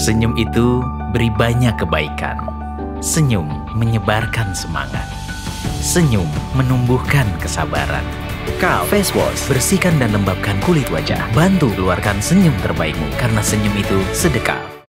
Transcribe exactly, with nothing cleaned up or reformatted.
Senyum itu beri banyak kebaikan. Senyum menyebarkan semangat. Senyum menumbuhkan kesabaran. Kau Face Wash, bersihkan dan lembabkan kulit wajah. Bantu keluarkan senyum terbaikmu, karena senyum itu sedekah.